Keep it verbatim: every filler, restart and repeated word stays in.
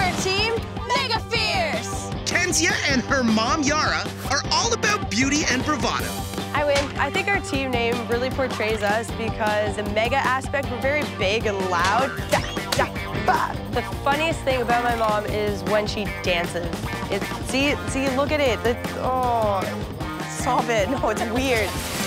We're Team Mega Fierce! Kenzia and her mom, Yara, are all about beauty and bravado. I win. I think our team name really portrays us because the mega aspect, we're very big and loud. Da, da, ba. The funniest thing about my mom is when she dances. It, see, see, look at it. It's, oh, stop it. No, it's weird.